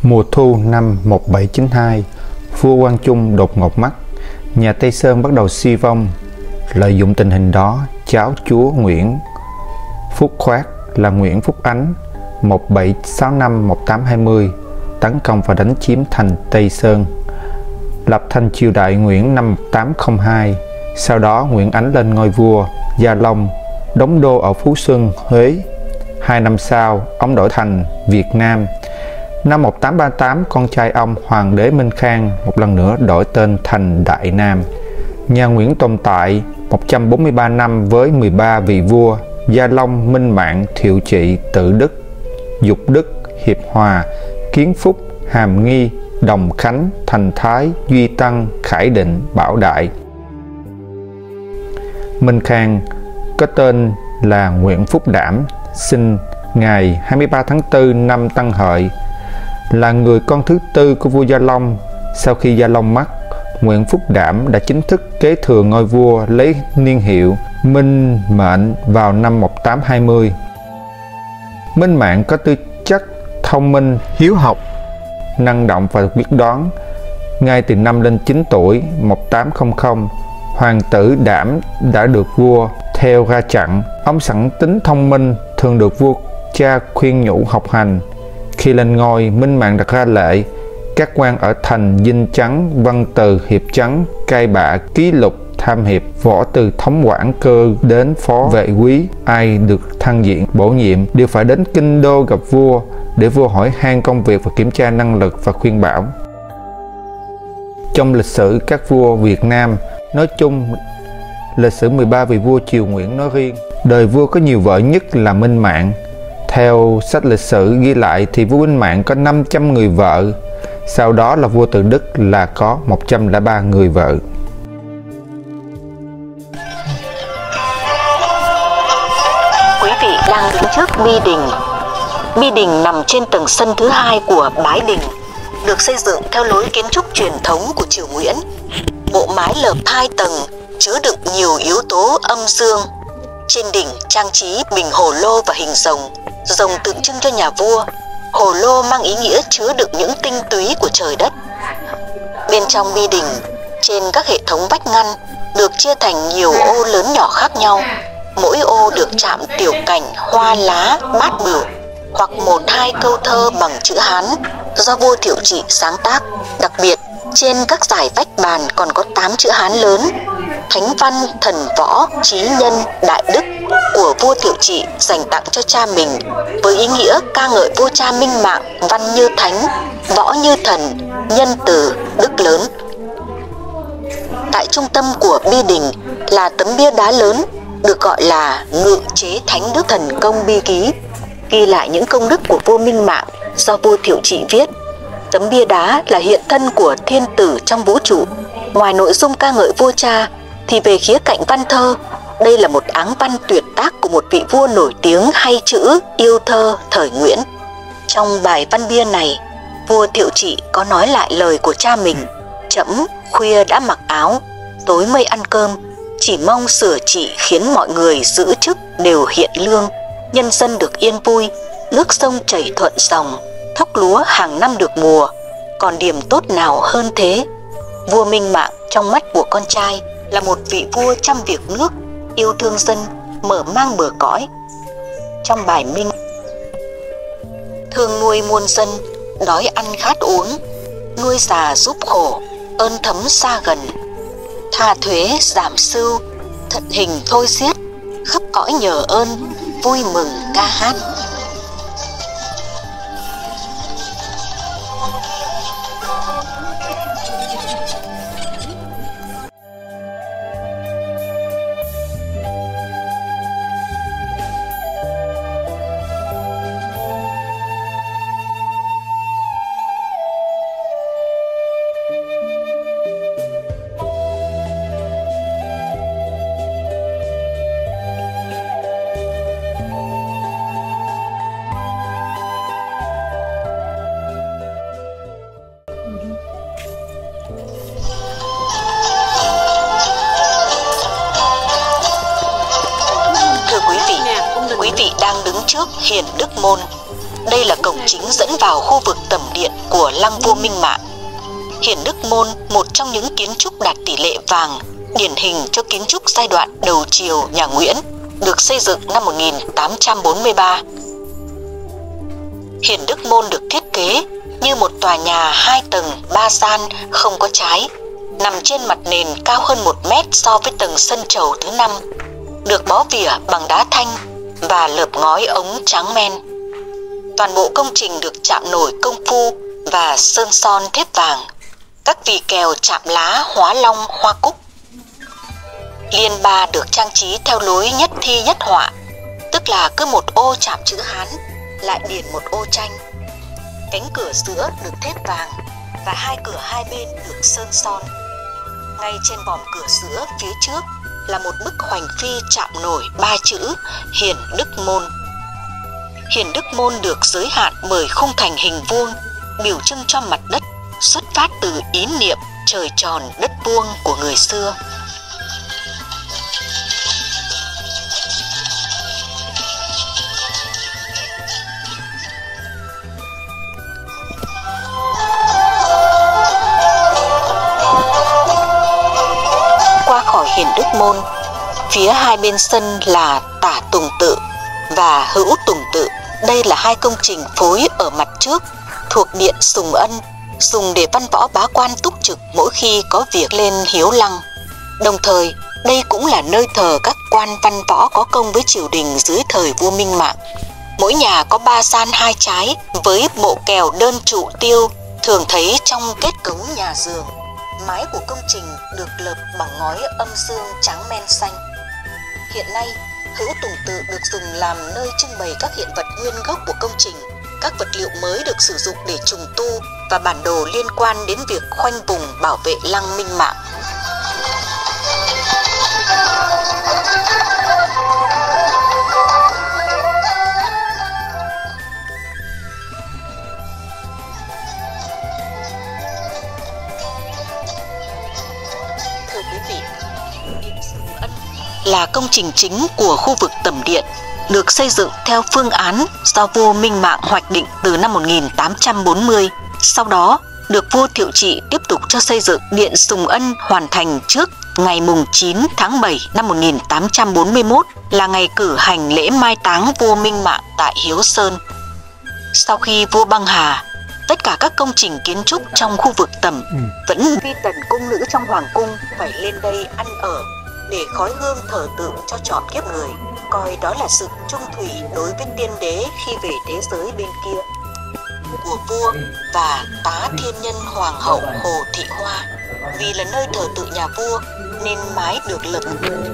Mùa thu năm 1792, vua Quang Trung đột ngột mất, nhà Tây Sơn bắt đầu suy vong. Lợi dụng tình hình đó, cháu chúa Nguyễn Phúc Khoát là Nguyễn Phúc Ánh 1765-1820 tấn công và đánh chiếm thành Tây Sơn, lập thành triều đại Nguyễn năm 1802. Sau đó Nguyễn Ánh lên ngôi vua Gia Long, đóng đô ở Phú Xuân, Huế. 2 năm sau, ông đổi thành Việt Nam. Năm 1838, con trai ông Hoàng đế Minh Khang một lần nữa đổi tên thành Đại Nam. Nhà Nguyễn tồn tại 143 năm với 13 vị vua: Gia Long, Minh Mạng, Thiệu Trị, Tự Đức, Dục Đức, Hiệp Hòa, Kiến Phúc, Hàm Nghi, Đồng Khánh, Thành Thái, Duy Tân, Khải Định, Bảo Đại. Minh Khang có tên là Nguyễn Phúc Đảm, sinh ngày 23 tháng 4 năm Tân Hợi, là người con thứ tư của vua Gia Long. Sau khi Gia Long mất, Nguyễn Phúc Đảm đã chính thức kế thừa ngôi vua, lấy niên hiệu Minh Mệnh vào năm 1820. Minh Mạng có tư chất thông minh, hiếu học, năng động và quyết đoán. Ngay từ năm lên 9 tuổi 1800, hoàng tử Đảm đã được vua theo ra trận. Ông sẵn tính thông minh, thường được vua cha khuyên nhủ học hành. Khi lên ngôi, Minh Mạng đặt ra lệ các quan ở thành Dinh Trấn, Văn Từ, Hiệp Trấn, Cai Bạ, Ký Lục, Tham Hiệp, võ từ thống quản cơ đến phó vệ quý, ai được thăng diện bổ nhiệm đều phải đến kinh đô gặp vua để vua hỏi han công việc và kiểm tra năng lực và khuyên bảo. Trong lịch sử các vua Việt Nam nói chung, lịch sử 13 vị vua triều Nguyễn nói riêng, đời vua có nhiều vợ nhất là Minh Mạng. Theo sách lịch sử ghi lại thì vua Minh Mạng có 500 người vợ, sau đó là vua Tự Đức là có 103 người vợ. Quý vị đang đứng trước Bi Đình. Bi Đình nằm trên tầng sân thứ 2 của Bái Đình, được xây dựng theo lối kiến trúc truyền thống của triều Nguyễn. Bộ mái lợp 2 tầng chứa đựng nhiều yếu tố âm dương. Trên đỉnh trang trí bình hồ lô và hình rồng, rồng tượng trưng cho nhà vua. Hồ lô mang ý nghĩa chứa đựng những tinh túy của trời đất. Bên trong Bi Đình, trên các hệ thống vách ngăn được chia thành nhiều ô lớn nhỏ khác nhau. Mỗi ô được chạm tiểu cảnh, hoa lá, bát bửu hoặc 1-2 câu thơ bằng chữ Hán do vua Thiệu Trị sáng tác. Đặc biệt, trên các dải vách bàn còn có 8 chữ Hán lớn: Thánh văn, thần võ, trí nhân, đại đức của vua Thiệu Trị dành tặng cho cha mình, với ý nghĩa ca ngợi vua cha Minh Mạng văn như thánh, võ như thần, nhân từ, đức lớn. Tại trung tâm của Bi Đình là tấm bia đá lớn được gọi là Ngự Chế Thánh Đức Thần Công Bi Ký, ghi lại những công đức của vua Minh Mạng do vua Thiệu Trị viết. Tấm bia đá là hiện thân của thiên tử trong vũ trụ. Ngoài nội dung ca ngợi vua cha thì về khía cạnh văn thơ, đây là một áng văn tuyệt tác của một vị vua nổi tiếng hay chữ, yêu thơ thời Nguyễn. Trong bài văn bia này, vua Thiệu Trị có nói lại lời của cha mình: "Trẫm khuya đã mặc áo, tối mới ăn cơm, chỉ mong sửa trị khiến mọi người giữ chức đều hiện lương, nhân dân được yên vui, nước sông chảy thuận dòng, thóc lúa hàng năm được mùa, còn điểm tốt nào hơn thế." Vua Minh Mạng trong mắt của con trai là một vị vua trăm việc nước, yêu thương dân, mở mang bờ cõi. Trong bài Minh: "Thương nuôi muôn dân, đói ăn khát uống, nuôi già giúp khổ, ơn thấm xa gần, tha thuế giảm sưu, thận hình thôi xiết, khắp cõi nhờ ơn, vui mừng ca hát." Quý vị đang đứng trước Hiền Đức Môn. đây là cổng chính dẫn vào khu vực tẩm điện của lăng vua Minh Mạng. Hiển Đức Môn, một trong những kiến trúc đạt tỷ lệ vàng, điển hình cho kiến trúc giai đoạn đầu triều nhà Nguyễn, được xây dựng năm 1843. Hiển Đức Môn được thiết kế như một tòa nhà 2 tầng 3 gian không có trái, nằm trên mặt nền cao hơn 1 mét so với tầng sân trầu thứ 5, được bó vỉa bằng đá thanh và lợp ngói ống tráng men. Toàn bộ công trình được chạm nổi công phu và sơn son thép vàng, các vì kèo chạm lá hóa long hoa cúc. Liên ba được trang trí theo lối nhất thi nhất họa, tức là cứ một ô chạm chữ Hán lại điền một ô tranh. Cánh cửa giữa được thép vàng và hai cửa hai bên được sơn son. Ngay trên vòm cửa giữa phía trước là một bức hoành phi chạm nổi 3 chữ Hiển Đức Môn. Hiển Đức Môn được giới hạn bởi khung thành hình vuông, biểu trưng cho mặt đất xuất phát từ ý niệm trời tròn đất vuông của người xưa. Qua khỏi Hiển Đức Môn, phía hai bên sân là Tả Tùng Tự và Hữu Tùng Tự. Đây là hai công trình phối ở mặt trước thuộc điện Sùng Ân, dùng để văn võ bá quan túc trực mỗi khi có việc lên hiếu lăng. Đồng thời, đây cũng là nơi thờ các quan văn võ có công với triều đình dưới thời vua Minh Mạng. Mỗi nhà có 3 gian 2 trái với bộ kèo đơn trụ tiêu, thường thấy trong kết cấu nhà giường. Mái của công trình được lợp bằng ngói âm dương trắng men xanh. Hiện nay, Hữu Tùng Tự được dùng làm nơi trưng bày các hiện vật nguyên gốc của công trình, các vật liệu mới được sử dụng để trùng tu và bản đồ liên quan đến việc khoanh vùng bảo vệ lăng Minh Mạng. Thưa quý vị, điện Sùng Ân là công trình chính của khu vực tẩm điện, được xây dựng theo phương án do vua Minh Mạng hoạch định từ năm 1840. Sau đó, được vua Thiệu Trị tiếp tục cho xây dựng điện Sùng Ân hoàn thành trước ngày mùng 9 tháng 7 năm 1841 là ngày cử hành lễ mai táng vua Minh Mạng tại Hiếu Sơn. Sau khi vua băng hà, tất cả các công trình kiến trúc trong khu vực tẩm vẫn vi tần cung nữ trong hoàng cung phải lên đây ăn ở để khói hương thờ tượng cho trọn kiếp người, coi đó là sự trung thủy đối với tiên đế khi về thế giới bên kia. Của vua và tá thiên nhân hoàng hậu Hồ Thị Hoa, vì là nơi thờ tự nhà vua nên mái được lợp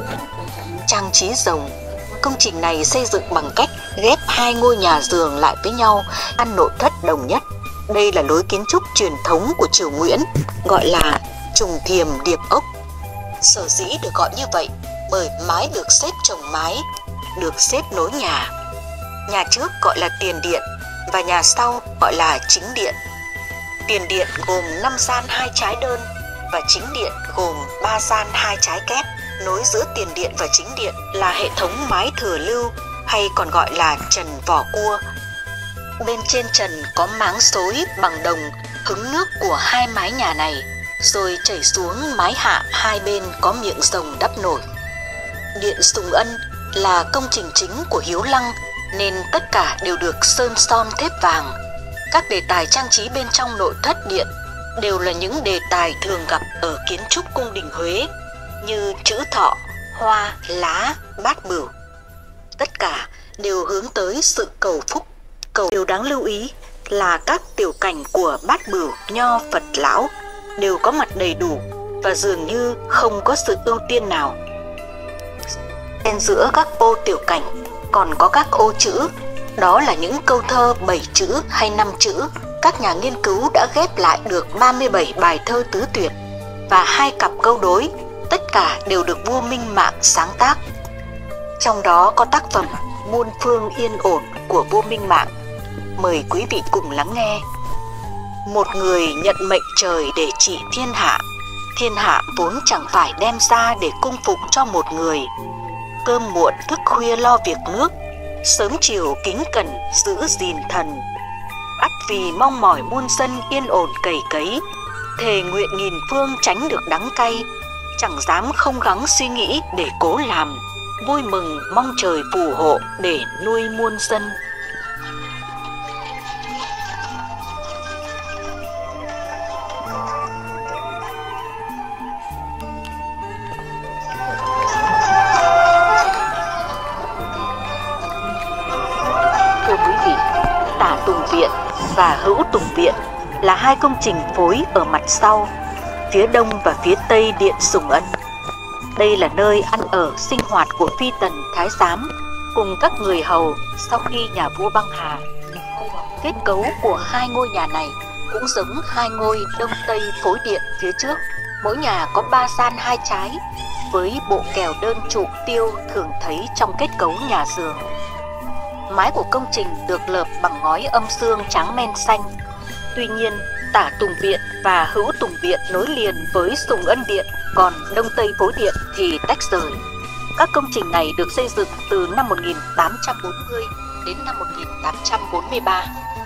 trang trí rồng. Công trình này xây dựng bằng cách ghép hai ngôi nhà giường lại với nhau, ăn nội thất đồng nhất. Đây là lối kiến trúc truyền thống của triều Nguyễn, gọi là trùng thiềm điệp ốc. Sở dĩ được gọi như vậy bởi mái được xếp chồng mái, được xếp nối nhà. Nhà trước gọi là tiền điện và nhà sau gọi là chính điện. Tiền điện gồm 5 gian 2 trái đơn và chính điện gồm 3 gian 2 trái kép. Nối giữa tiền điện và chính điện là hệ thống mái thừa lưu hay còn gọi là trần vỏ cua. Bên trên trần có máng xối bằng đồng hứng nước của hai mái nhà này, rồi chảy xuống mái hạ hai bên có miệng rồng đắp nổi. Điện Sùng Ân là công trình chính của Hiếu Lăng nên tất cả đều được sơn son thép vàng. Các đề tài trang trí bên trong nội thất điện đều là những đề tài thường gặp ở kiến trúc cung đình Huế như chữ thọ, hoa, lá, bát bửu. Tất cả đều hướng tới sự cầu phúc. Điều đáng lưu ý là các tiểu cảnh của bát bửu, nho, Phật, lão đều có mặt đầy đủ và dường như không có sự ưu tiên nào. Bên giữa các ô tiểu cảnh còn có các ô chữ, đó là những câu thơ 7 chữ hay 5 chữ. Các nhà nghiên cứu đã ghép lại được 37 bài thơ tứ tuyệt và 2 cặp câu đối, tất cả đều được vua Minh Mạng sáng tác. Trong đó có tác phẩm Muôn Phương Yên Ổn của vua Minh Mạng. Mời quý vị cùng lắng nghe. Một người nhận mệnh trời để trị thiên hạ, thiên hạ vốn chẳng phải đem ra để cung phục cho một người. Cơm muộn thức khuya lo việc nước, sớm chiều kính cẩn giữ gìn thần. Ắt vì mong mỏi muôn dân yên ổn cày cấy, thề nguyện nghìn phương tránh được đắng cay, chẳng dám không gắng suy nghĩ để cố làm, vui mừng mong trời phù hộ để nuôi muôn dân. Thưa quý vị, Tả Tùng Viện và Hữu Tùng Viện là hai công trình phối ở mặt sau, phía đông và phía tây Điện Sùng Ân. Đây là nơi ăn ở sinh hoạt của phi tần thái giám cùng các người hầu sau khi nhà vua băng hà. Kết cấu của hai ngôi nhà này cũng giống hai ngôi đông tây phối điện phía trước. Mỗi nhà có 3 gian 2 trái với bộ kèo đơn trụ tiêu thường thấy trong kết cấu nhà giường. Mái của công trình được lợp bằng ngói âm dương trắng men xanh. Tuy nhiên, Tả Tùng Viện và Hữu Tùng Viện nối liền với Sùng Ân Điện, còn Đông Tây Phối Điện thì tách rời. Các công trình này được xây dựng từ năm 1840 đến năm 1843.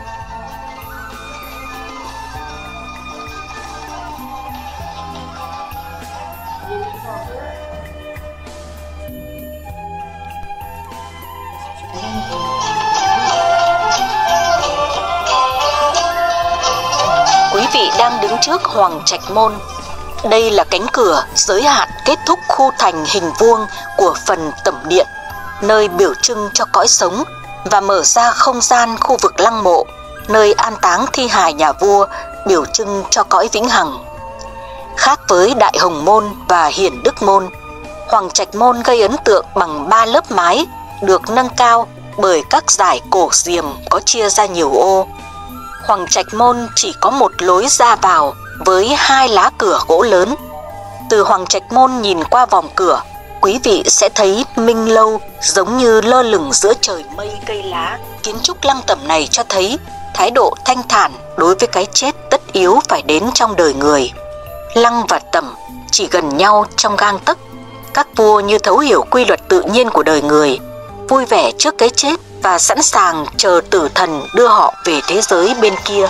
Quý vị đang đứng trước Hoàng Trạch Môn. Đây là cánh cửa giới hạn kết thúc khu thành hình vuông của phần tẩm điện, nơi biểu trưng cho cõi sống, và mở ra không gian khu vực lăng mộ, nơi an táng thi hài nhà vua, biểu trưng cho cõi vĩnh hằng. Khác với Đại Hồng Môn và Hiển Đức Môn, Hoàng Trạch Môn gây ấn tượng bằng 3 lớp mái được nâng cao bởi các dải cổ diềm có chia ra nhiều ô. Hoàng Trạch Môn chỉ có một lối ra vào với 2 lá cửa gỗ lớn. Từ Hoàng Trạch Môn nhìn qua vòng cửa, quý vị sẽ thấy Minh Lâu giống như lơ lửng giữa trời mây cây lá. Kiến trúc lăng tẩm này cho thấy thái độ thanh thản đối với cái chết tất yếu phải đến trong đời người. Lăng và tẩm chỉ gần nhau trong gang tấc. Các vua như thấu hiểu quy luật tự nhiên của đời người, vui vẻ trước cái chết và sẵn sàng chờ tử thần đưa họ về thế giới bên kia.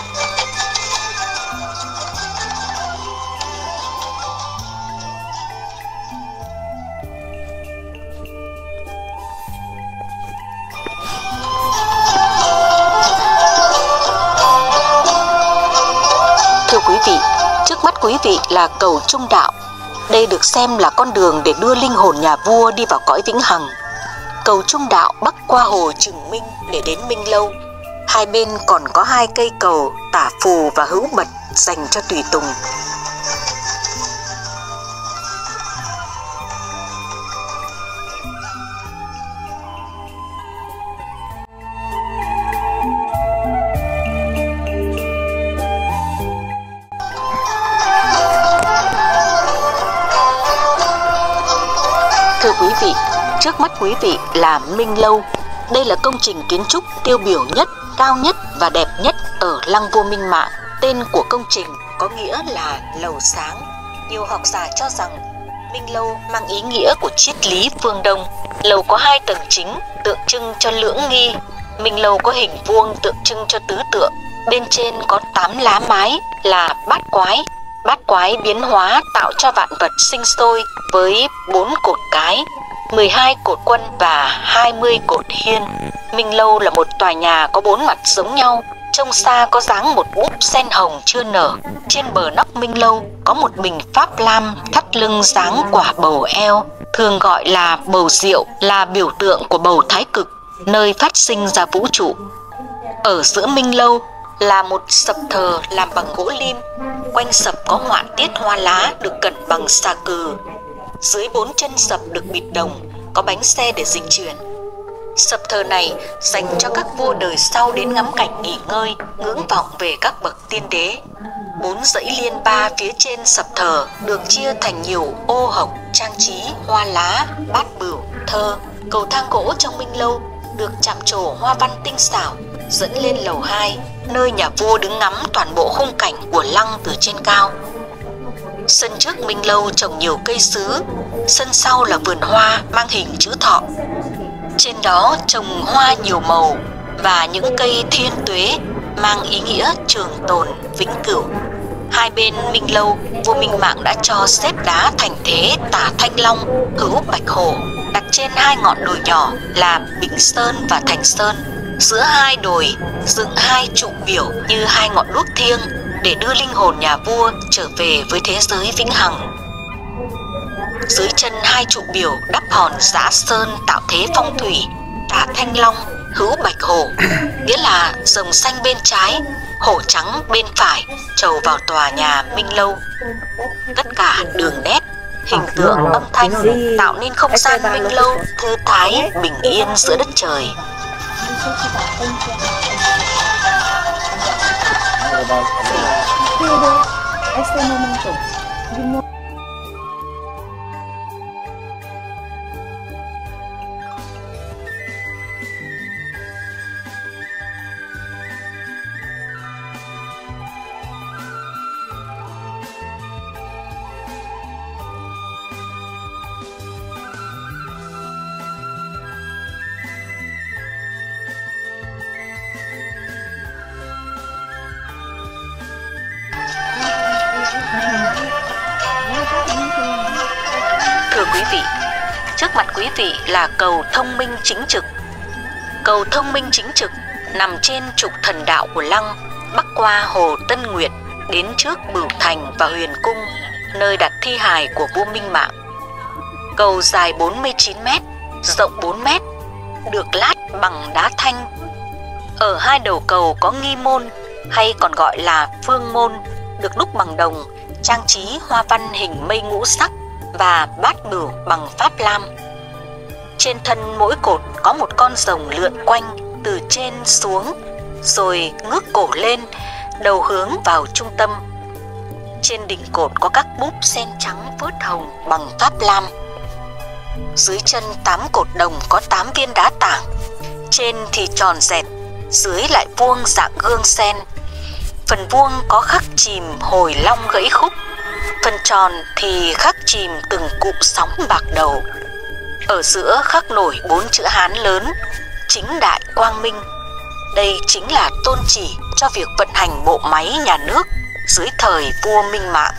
Thưa quý vị, trước mắt quý vị là cầu Trung Đạo. Đây được xem là con đường để đưa linh hồn nhà vua đi vào cõi vĩnh hằng. Cầu Trung Đạo bắc qua hồ Trừng Minh để đến Minh Lâu. Hai bên còn có 2 cây cầu Tả Phù và Hữu Bật dành cho tùy tùng. Thưa quý vị, trước mắt quý vị là Minh Lâu. Đây là công trình kiến trúc tiêu biểu nhất, cao nhất và đẹp nhất ở lăng vua Minh Mạng. Tên của công trình có nghĩa là lầu sáng. Nhiều học giả cho rằng Minh Lâu mang ý nghĩa của triết lý phương Đông. Lầu có 2 tầng chính tượng trưng cho lưỡng nghi. Minh Lâu có hình vuông tượng trưng cho tứ tượng. Bên trên có 8 lá mái là bát quái. Bát quái biến hóa tạo cho vạn vật sinh sôi với 4 cột cái, 12 cột quân và 20 cột hiên. Minh Lâu là một tòa nhà có 4 mặt giống nhau. Trông xa có dáng một búp sen hồng chưa nở. Trên bờ nóc Minh Lâu có một bình pháp lam thắt lưng dáng quả bầu eo, thường gọi là bầu rượu, là biểu tượng của bầu thái cực, nơi phát sinh ra vũ trụ. Ở giữa Minh Lâu là một sập thờ làm bằng gỗ lim. Quanh sập có họa tiết hoa lá được cẩn bằng xà cừ. Dưới 4 chân sập được bịt đồng, có bánh xe để dịch chuyển. Sập thờ này dành cho các vua đời sau đến ngắm cảnh nghỉ ngơi, ngưỡng vọng về các bậc tiên đế. 4 dãy liên ba phía trên sập thờ được chia thành nhiều ô hộc trang trí hoa lá, bát bửu, thơ. Cầu thang gỗ trong Minh Lâu được chạm trổ hoa văn tinh xảo dẫn lên lầu 2, nơi nhà vua đứng ngắm toàn bộ khung cảnh của lăng từ trên cao. Sân trước Minh Lâu trồng nhiều cây sứ, sân sau là vườn hoa mang hình chữ thọ. Trên đó trồng hoa nhiều màu và những cây thiên tuế mang ý nghĩa trường tồn vĩnh cửu. Hai bên Minh Lâu, vua Minh Mạng đã cho xếp đá thành thế tả Thanh Long, hữu Bạch Hổ, đặt trên hai ngọn đồi nhỏ là Bình Sơn và Thành Sơn. Giữa hai đồi dựng hai trụ biểu như hai ngọn đuốc thiêng để đưa linh hồn nhà vua trở về với thế giới vĩnh hằng. Dưới chân hai trụ biểu đắp hòn giã sơn tạo thế phong thủy tả Thanh Long, hữu Bạch Hổ, nghĩa là rồng xanh bên trái, hổ trắng bên phải trầu vào tòa nhà Minh Lâu. Tất cả đường nét, hình tượng, âm thanh tạo nên không gian Minh Lâu thư thái, bình yên giữa đất trời. Thưa quý vị, trước mặt quý vị là cầu Thông Minh Chính Trực. Cầu Thông Minh Chính Trực nằm trên trục thần đạo của Lăng, bắc qua hồ Tân Nguyệt đến trước Bửu Thành và Huyền Cung, nơi đặt thi hài của vua Minh Mạng. Cầu dài 49 m, rộng 4 m, được lát bằng đá thanh. Ở hai đầu cầu có nghi môn hay còn gọi là phương môn, được đúc bằng đồng, trang trí hoa văn hình mây ngũ sắc và bát bửu bằng pháp lam. Trên thân mỗi cột có một con rồng lượn quanh từ trên xuống, rồi ngước cổ lên, đầu hướng vào trung tâm. Trên đỉnh cột có các búp sen trắng phớt hồng bằng pháp lam. Dưới chân 8 cột đồng có 8 viên đá tảng, trên thì tròn dẹt, dưới lại vuông dạng gương sen. Phần vuông có khắc chìm hồi long gãy khúc, phần tròn thì khắc chìm từng cụm sóng bạc đầu. Ở giữa khắc nổi 4 chữ Hán lớn: Chính Đại Quang Minh. Đây chính là tôn chỉ cho việc vận hành bộ máy nhà nước dưới thời vua Minh Mạng.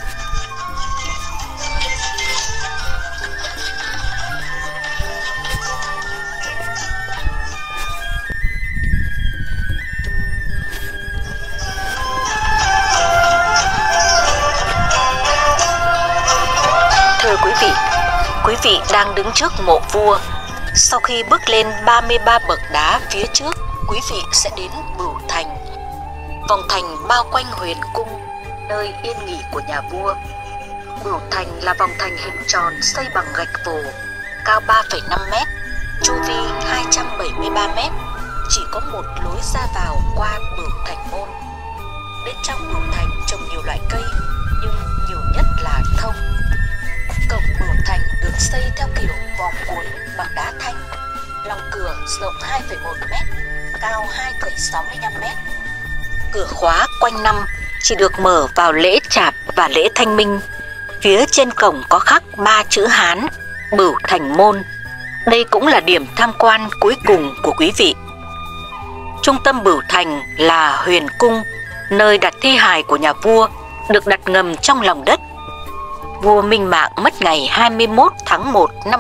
Thưa quý vị đang đứng trước mộ vua. Sau khi bước lên 33 bậc đá phía trước, quý vị sẽ đến Bửu Thành. Vòng thành bao quanh Huyền Cung, nơi yên nghỉ của nhà vua. Bửu Thành là vòng thành hình tròn xây bằng gạch vồ, cao 3,5 m, chu vi 273 m. Chỉ có một lối ra vào qua Bửu Thành môn. Bên trong Bửu Thành trồng nhiều loại cây, nhưng nhiều nhất là thông. Cổng Bửu Thành được xây theo kiểu vòng cuốn bằng đá thanh. Lòng cửa rộng 2,1 m, cao 2,65 m. Cửa khóa quanh năm, chỉ được mở vào lễ Chạp và lễ Thanh Minh. Phía trên cổng có khắc 3 chữ Hán: Bửu Thành môn. Đây cũng là điểm tham quan cuối cùng của quý vị. Trung tâm Bửu Thành là Huyền Cung, nơi đặt thi hài của nhà vua, được đặt ngầm trong lòng đất. Vua Minh Mạng mất ngày 21 tháng 1 năm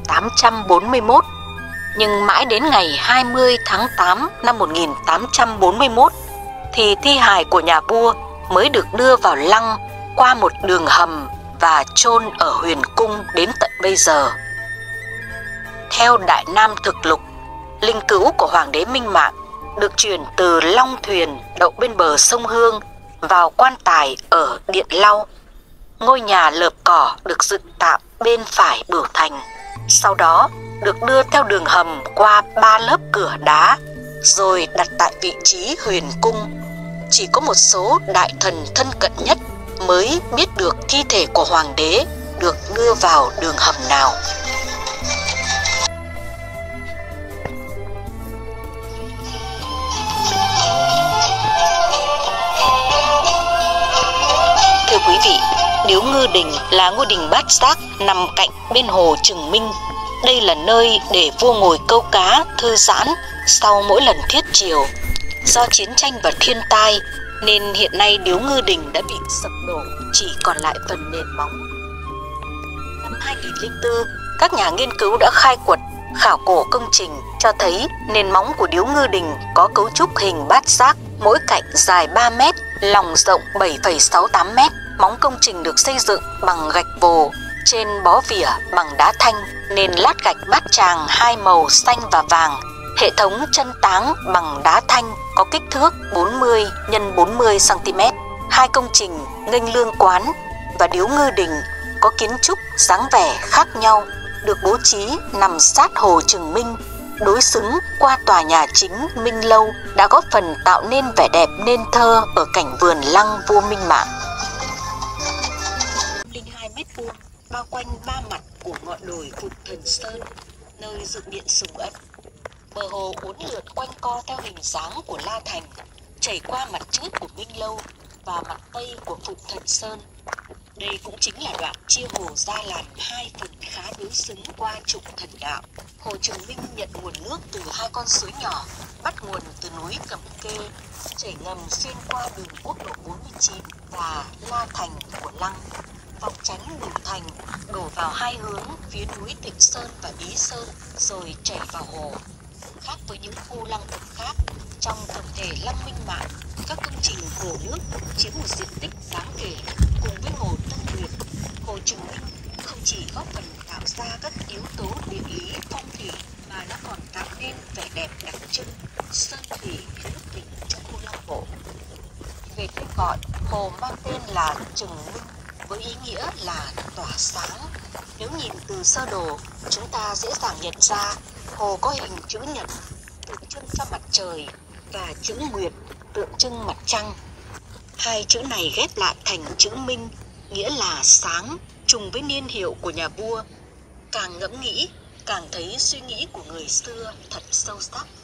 1841, nhưng mãi đến ngày 20 tháng 8 năm 1841 thì thi hài của nhà vua mới được đưa vào lăng qua một đường hầm và chôn ở Huyền Cung đến tận bây giờ. Theo Đại Nam Thực Lục, linh cữu của Hoàng đế Minh Mạng được chuyển từ long thuyền đậu bên bờ sông Hương vào quan tài ở Điện Lau. Ngôi nhà lợp cỏ được dựng tạm bên phải Bửu Thành, sau đó được đưa theo đường hầm qua 3 lớp cửa đá, rồi đặt tại vị trí Huyền Cung. Chỉ có một số đại thần thân cận nhất mới biết được thi thể của hoàng đế được đưa vào đường hầm nào. Thưa quý vị, Điếu Ngư Đình là ngôi đình bát giác nằm cạnh bên hồ Trừng Minh. Đây là nơi để vua ngồi câu cá, thư giãn sau mỗi lần thiết triều. Do chiến tranh và thiên tai nên hiện nay điếu ngư đình đã bị sập đổ, chỉ còn lại phần nền móng. Năm 2004, các nhà nghiên cứu đã khai quật, khảo cổ công trình cho thấy nền móng của điếu ngư đình có cấu trúc hình bát giác, mỗi cạnh dài 3 m, lòng rộng 7,68 m. Móng công trình được xây dựng bằng gạch vồ, trên bó vỉa bằng đá thanh, nền lát gạch bát tràng hai màu xanh và vàng. Hệ thống chân táng bằng đá thanh có kích thước 40 x 40 cm. Hai công trình nghênh lương quán và điếu ngư đình có kiến trúc dáng vẻ khác nhau, được bố trí nằm sát hồ Trường Minh, đối xứng qua tòa nhà chính Minh Lâu, đã góp phần tạo nên vẻ đẹp nên thơ ở cảnh vườn lăng vua Minh Mạng. 02 m², bao quanh ba mặt của ngọn đồi Phục Thần Sơn, nơi dựng điện Sùng Ất. Bờ hồ uốn lượn quanh co theo hình dáng của La Thành, chảy qua mặt trước của Minh Lâu và mặt tây của Phục Thần Sơn. Đây cũng chính là đoạn chia hồ ra làm hai phần khá đối xứng qua trục Thần Đạo. Hồ Trường Minh nhận nguồn nước từ hai con suối nhỏ, bắt nguồn từ núi Cẩm Kê, chảy ngầm xuyên qua đường quốc lộ 49 và La Thành của Lăng, vòng tránh Bửu Thành, đổ vào hai hướng phía núi Tịnh Sơn và Ý Sơn, rồi chảy vào hồ. Khác với những khu lăng tẩm khác, trong tổng thể Lăng Minh Mạng, các công trình hồ nước chiếm một diện tích đáng kể. Cùng với hồ Tân Nguyệt, hồ Trường Minh không chỉ góp phần tạo ra các yếu tố địa lý phong thủy mà nó còn tạo nên vẻ đẹp đặc trưng sơn thủy nước đỉnh trong khu Lăng Bộ. Về tên gọi, hồ mang tên là Trường Minh với ý nghĩa là tỏa sáng. Nếu nhìn từ sơ đồ, chúng ta dễ dàng nhận ra hồ có hình chữ nhật tượng trưng cho mặt trời và chữ nguyệt tượng trưng mặt trăng. Hai chữ này ghép lại thành chữ Minh, nghĩa là sáng, trùng với niên hiệu của nhà vua. Càng ngẫm nghĩ, càng thấy suy nghĩ của người xưa thật sâu sắc.